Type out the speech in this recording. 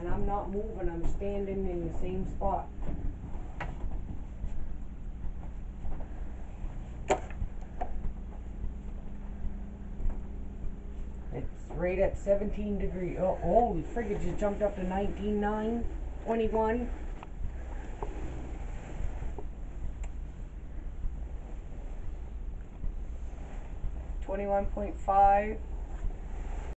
and I'm not moving, I'm standing in the same spot. It's right at 17 degrees. Oh, holy frig, it just jumped up to 19.9, 21. $21.5.